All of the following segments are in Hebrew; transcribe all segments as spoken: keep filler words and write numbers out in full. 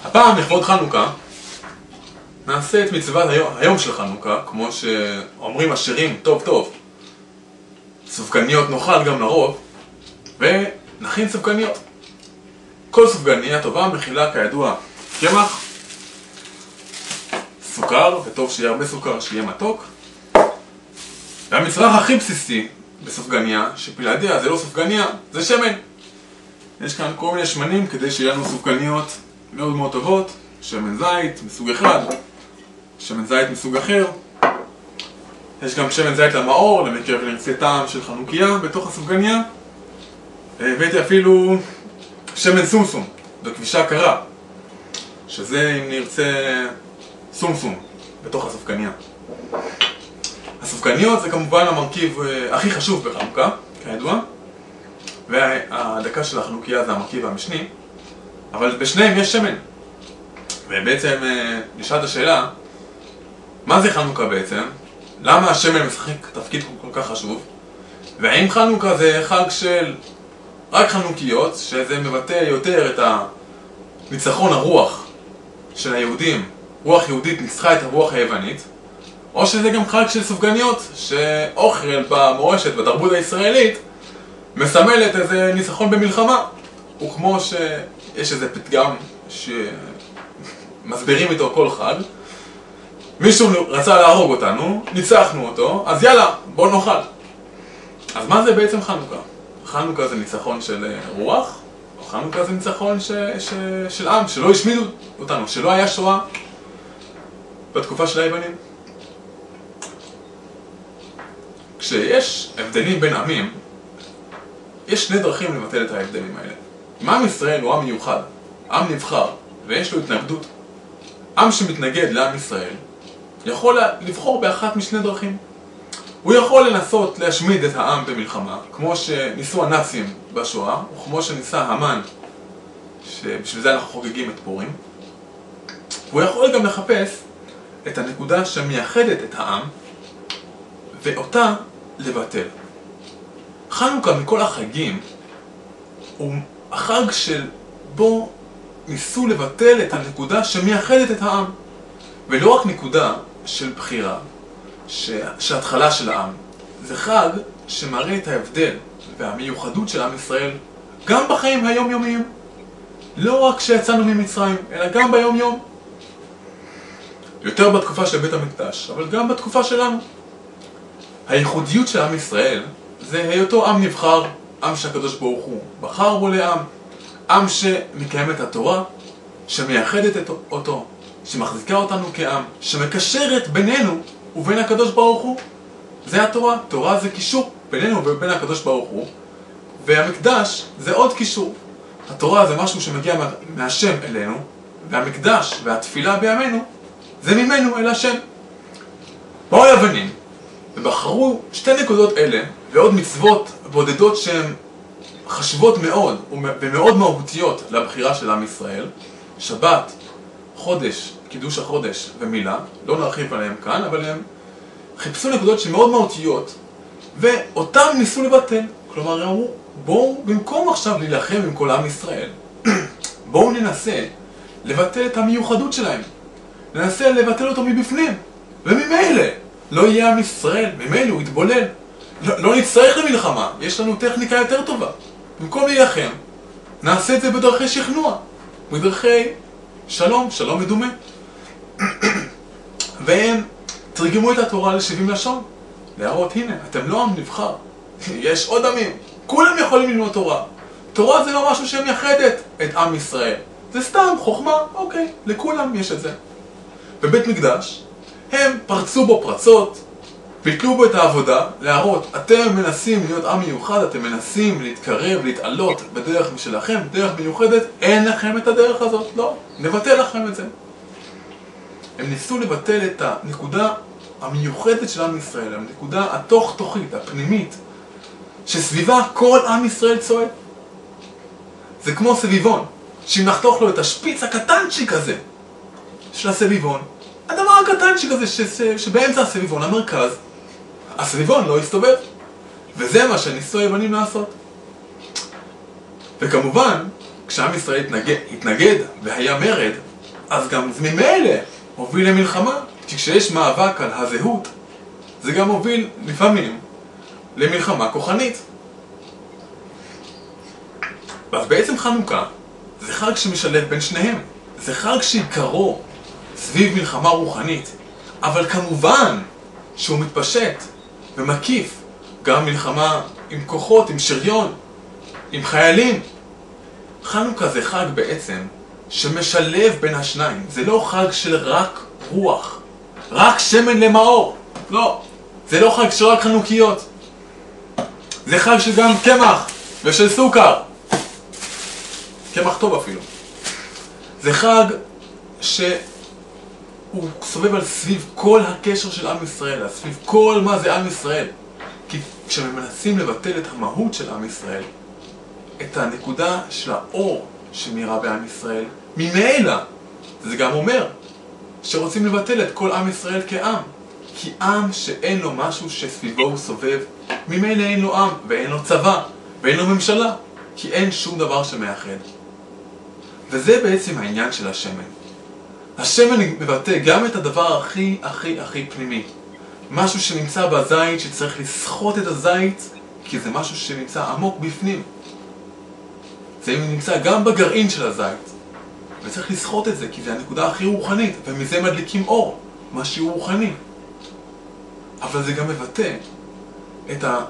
הפעם לכבוד חנוכה נעשה את מצוות היום, היום של חנוכה, כמו שאומרים השירים טוב טוב. סופגניות נאכל גם לרוב, ונכין סופגניות. כל סופגניה טובה מכילה כידוע קמח, סוכר, וטוב שיהיה הרבה סוכר, שיהיה מתוק. והמצרך הכי בסיסי בסופגניה, שבלעדיה זה לא סופגניה, זה שמן. יש כאן כל מיני שמנים כדי שיהיה לנו סופגניות מאוד מאוד טובות. שמן זית מסוג אחד, שמן זית מסוג אחר. יש גם שמן זית למאור, למקרה ונרצה טעם של חנוכיה בתוך הסופגניה. הבאתי אפילו שמן סומסום, בכבישה קרה, שזה אם נרצה סומסום בתוך הסופגניה. הסופגניות זה כמובן המרכיב הכי חשוב בחנוכה, כידוע, והדקה של החנוכיה זה המרכיב המשני, אבל בשניהם יש שמן. ובעצם נשאלת השאלה, מה זה חנוכה בעצם? למה השמן משחק תפקיד כל כך חשוב? והאם חנוכה זה חג של רק חנוכיות, שזה מבטא יותר את הניצחון הרוח של היהודים, רוח יהודית ניצחה את הרוח היוונית, או שזה גם חג של סופגניות, שאוכל במורשת, בתרבות הישראלית, מסמלת איזה ניצחון במלחמה. וכמו שיש איזה פתגם שמסבירים איתו כל חג, מישהו רצה להרוג אותנו, ניצחנו אותו, אז יאללה, בוא נאכל. אז מה זה בעצם חנוכה? חנוכה זה ניצחון של רוח, או חנוכה זה ניצחון ש... ש... של עם, שלא השמידו אותנו, שלא היה שואה בתקופה של היוונים. כשיש הבדלים בין עמים, יש שני דרכים לבטל את ההבדלים האלה. אם עם ישראל הוא עם מיוחד, עם נבחר, ויש לו התנגדות, עם שמתנגד לעם ישראל, יכול לבחור באחת משני דרכים. הוא יכול לנסות להשמיד את העם במלחמה, כמו שניסו הנאצים בשואה, או כמו שניסה המן, שבשביל זה אנחנו חוגגים את פורים. הוא יכול גם לחפש את הנקודה שמייחדת את העם, ואותה לבטל. חנוכה מכל החגים הוא החג של בו ניסו לבטל את הנקודה שמייחדת את העם. ולא רק נקודה של בחירה, שהתחלה של העם. זה חג שמראה את ההבדל והמיוחדות של עם ישראל גם בחיים היומיומיים. לא רק כשיצאנו ממצרים, אלא גם ביום יום. יותר בתקופה של בית המקדש, אבל גם בתקופה שלנו. הייחודיות של עם ישראל זה היותו עם נבחר, עם שהקדוש ברוך הוא בחר בו לעם, עם שמקיים את התורה, שמייחדת אותו, שמחזיקה אותנו כעם, שמקשרת בינינו ובין הקדוש ברוך הוא. זה התורה. תורה זה קישור בינינו ובין הקדוש ברוך הוא, והמקדש זה עוד קישור. התורה זה משהו שמגיע מהשם אלינו, והמקדש והתפילה בימינו זה ממנו אל השם. באו היוונים ובחרו שתי נקודות אלה ועוד מצוות בודדות שהן חשובות מאוד ומאוד מהותיות לבחירה של עם ישראל: שבת, חודש, קידוש החודש ומילה. לא נרחיב עליהם כאן, אבל הם חיפשו נקודות שמאוד מהותיות ואותם ניסו לבטל. כלומר, אמרו, בואו במקום עכשיו להילחם עם כל עם ישראל, בואו ננסה לבטל את המיוחדות שלהם, ננסה לבטל אותו מבפנים, וממילא לא יהיה עם ישראל, ממילא הוא יתבולל, לא, לא נצטרך למלחמה, יש לנו טכניקה יותר טובה. במקום להילחם, נעשה את זה בדרכי שכנוע, בדרכי שלום, שלום מדומה. והם תרגמו את התורה ל-שבעים לשון, להראות, הנה, אתם לא עם נבחר, יש עוד עמים, כולם יכולים ללמוד תורה. תורה זה לא משהו שמייחדת את עם ישראל, זה סתם חוכמה, אוקיי, לכולם יש את זה. בבית מקדש הם פרצו בו פרצות, ביטלו בו את העבודה, להראות, אתם מנסים להיות עם מיוחד, אתם מנסים להתקרב, להתעלות בדרך משלכם, דרך מיוחדת, אין לכם את הדרך הזאת, לא, נבטל לכם את זה. הם ניסו לבטל את הנקודה המיוחדת של עם ישראל, הנקודה התוך-תוכית, הפנימית, שסביבה כל עם ישראל צועד. זה כמו סביבון, שאם נחתוך לו את השפיץ הקטנצ'יק הזה של הסביבון, הדבר הקטנצ'יק הזה ש... שבאמצע הסביבון, המרכז, הסביבון לא יסתובב. וזה מה שניסו היוונים לעשות. וכמובן, כשעם ישראל התנגד, התנגד והיה מרד, אז גם זה ממילא הוביל למלחמה, כי כשיש מאבק על הזהות, זה גם הוביל לפעמים למלחמה כוחנית. אז בעצם חנוכה זה חג שמשלב בין שניהם. זה חג שעיקרו סביב מלחמה רוחנית, אבל כמובן שהוא מתפשט ומקיף גם מלחמה עם כוחות, עם שריון, עם חיילים. חנוכה זה חג בעצם שמשלב בין השניים. זה לא חג של רק רוח, רק שמן למאור. לא, זה לא חג של רק חנוכיות. זה חג של גם קמח ושל סוכר. קמח טוב אפילו. זה חג שהוא סובב על סביב כל הקשר של עם ישראל, סביב כל מה זה עם ישראל. כי כשמנסים לבטל את המהות של עם ישראל, את הנקודה של האור שמאירה בעם ישראל, ממילא זה גם אומר שרוצים לבטל את כל עם ישראל כעם. כי עם שאין לו משהו שסביבו הוא סובב, ממילא אין לו עם ואין לו צבא ואין לו ממשלה, כי אין שום דבר שמאחד. וזה בעצם העניין של השמן. השמן מבטא גם את הדבר הכי הכי הכי פנימי, משהו שנמצא בזית, שצריך לסחוט את הזית, כי זה משהו שנמצא עמוק בפנים. זה נמצא גם בגרעין של הזית, וצריך לסחוט את זה, כי זה הנקודה הכי רוחנית, ומזה מדליקים אור, משהו רוחני. אבל זה גם מבטא את ה...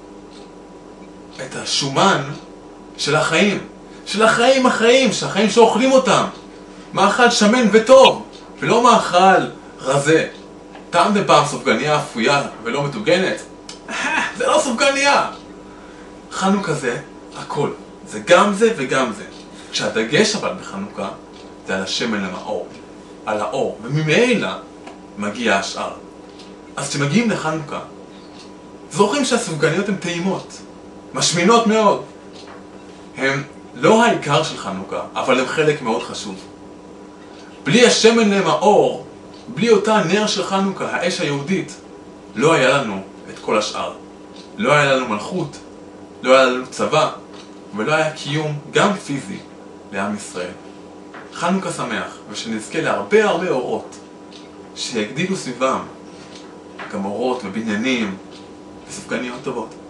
את השומן של החיים, של החיים החיים, של החיים שאוכלים אותם. מאכל שמן וטוב, ולא מאכל רזה. טעמתם פעם סופגניה אפויה ולא מטוגנת? זה לא סופגניה. חנוכה זה הכל. זה גם זה וגם זה. כשהדגש אבל בחנוכה זה על השמן למאור, על האור, וממילא מגיע השאר. אז כשמגיעים לחנוכה, זוכרים שהסופגניות הן טעימות, משמינות מאוד. הן לא העיקר של חנוכה, אבל הן חלק מאוד חשוב. בלי השמן למאור, בלי אותה נר של חנוכה, האש היהודית, לא היה לנו את כל השאר. לא היה לנו מלכות, לא היה לנו צבא, ולא היה קיום גם פיזי לעם ישראל. חנוכה שמח, ושנזכה להרבה הרבה אורות שיגדילו סביבם גם אורות ובניינים וסופגניות טובות.